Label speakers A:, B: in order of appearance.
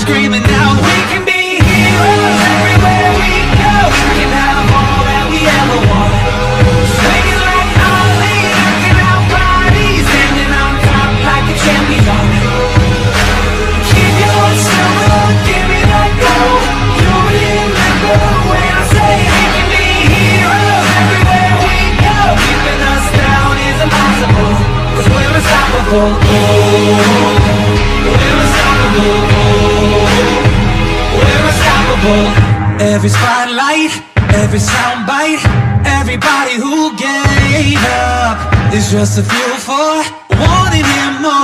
A: screaming out, we can be heroes everywhere we go. We can have all that we ever wanted. Swinging like Ollie, rocking out bodies, standing on top like a champion. Keep your summer, give me that gold. You'll remember when I say we can be heroes everywhere we go. Keeping us down is impossible, 'cause we're unstoppable. We're unstoppable. We're unstoppable. Every spotlight, every soundbite, everybody who gave up is just a fuel for wanting him more.